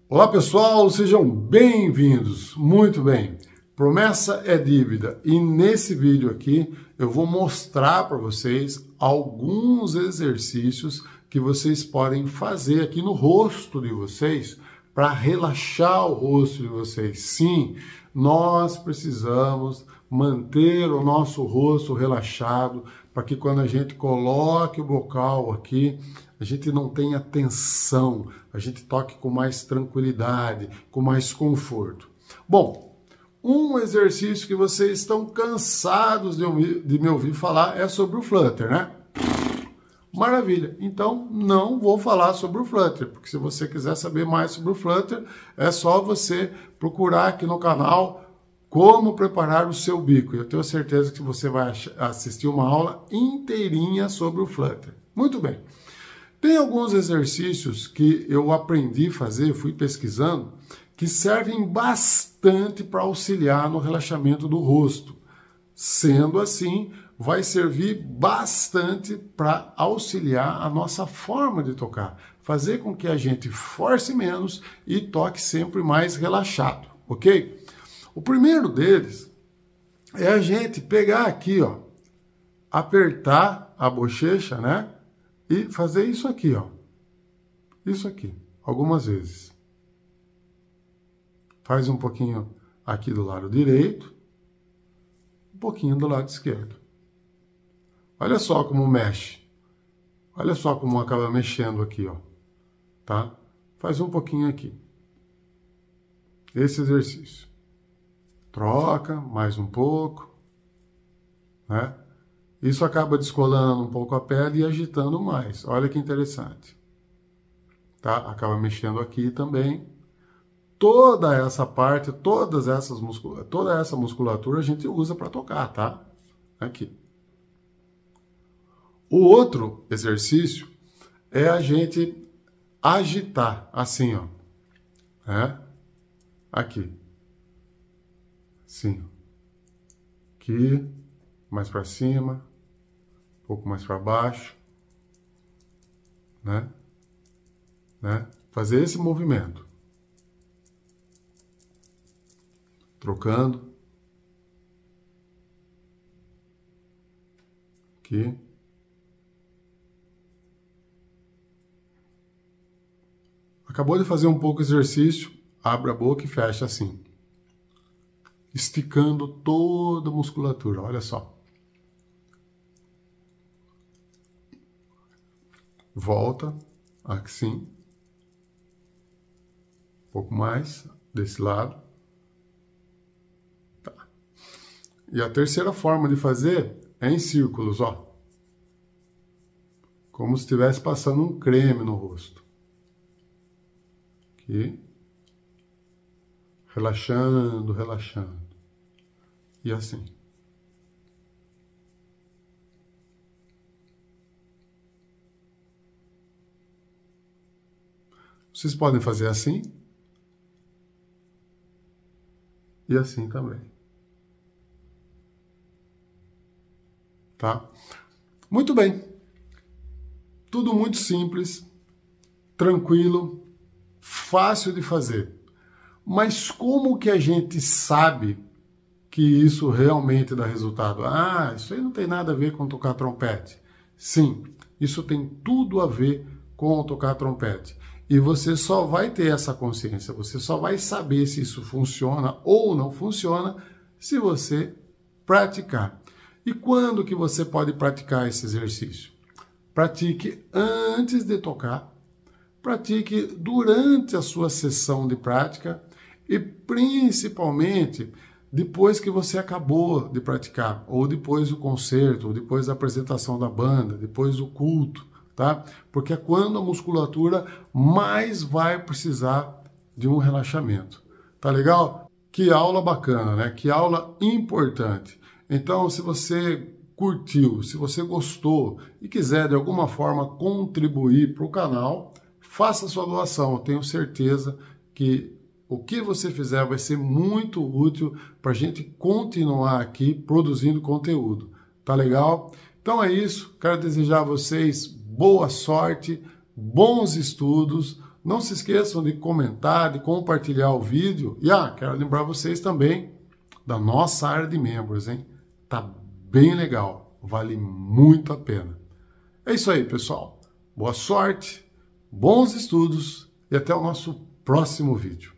Olá pessoal, sejam bem-vindos. Muito bem, promessa é dívida e nesse vídeo aqui eu vou mostrar para vocês alguns exercícios que vocês podem fazer aqui no rosto de vocês para relaxar o rosto de vocês. Sim, nós precisamos manter o nosso rosto relaxado para que quando a gente coloque o bocal aqui, a gente não tenha tensão, a gente toque com mais tranquilidade, com mais conforto. Bom, um exercício que vocês estão cansados de me ouvir falar é sobre o flutter, né? Maravilha! Então, não vou falar sobre o flutter, porque se você quiser saber mais sobre o flutter, é só você procurar aqui no canal como preparar o seu bico. Eu tenho certeza que você vai assistir uma aula inteirinha sobre o flutter. Muito bem. Tem alguns exercícios que eu aprendi a fazer, fui pesquisando, que servem bastante para auxiliar no relaxamento do rosto. Sendo assim, vai servir bastante para auxiliar a nossa forma de tocar. Fazer com que a gente force menos e toque sempre mais relaxado, ok? O primeiro deles é a gente pegar aqui, ó, apertar a bochecha, né? E fazer isso aqui, ó. Isso aqui, algumas vezes. Faz um pouquinho aqui do lado direito, um pouquinho do lado esquerdo. Olha só como mexe. Olha só como acaba mexendo aqui, ó. Tá? Faz um pouquinho aqui. Esse exercício. Troca, mais um pouco, né? Isso acaba descolando um pouco a pele e agitando mais. Olha que interessante. Tá? Acaba mexendo aqui também. Toda essa parte, toda essa musculatura a gente usa para tocar, tá? Aqui. O outro exercício é a gente agitar, assim, ó. Né? Aqui. Sim. Aqui, mais para cima, um pouco mais para baixo, né? Fazer esse movimento. Trocando. Aqui. Acabou de fazer um pouco de exercício, abre a boca e fecha assim. Esticando toda a musculatura, olha só. Volta, assim. Um pouco mais, desse lado. Tá. E a terceira forma de fazer é em círculos, ó. Como se estivesse passando um creme no rosto. Aqui. Relaxando, relaxando. E assim. Vocês podem fazer assim. E assim também. Tá? Muito bem. Tudo muito simples, tranquilo, fácil de fazer. Mas como que a gente sabe que isso realmente dá resultado? Ah, isso aí não tem nada a ver com tocar trompete. Sim, isso tem tudo a ver com tocar trompete. E você só vai ter essa consciência, você só vai saber se isso funciona ou não funciona se você praticar. E quando que você pode praticar esse exercício? Pratique antes de tocar, pratique durante a sua sessão de prática e principalmente depois que você acabou de praticar, ou depois do concerto, ou depois da apresentação da banda, depois do culto, tá? Porque é quando a musculatura mais vai precisar de um relaxamento. Tá legal? Que aula bacana, né? Que aula importante. Então, se você curtiu, se você gostou e quiser de alguma forma contribuir para o canal, faça sua doação. Eu tenho certeza que o que você fizer vai ser muito útil para a gente continuar aqui produzindo conteúdo. Tá legal? Então é isso. Quero desejar a vocês boa sorte, bons estudos Não se esqueçam de comentar, de compartilhar o vídeo. E quero lembrar vocês também da nossa área de membros, hein? Tá bem legal, vale muito a pena. É isso aí, pessoal. Boa sorte, bons estudos e até o nosso próximo vídeo.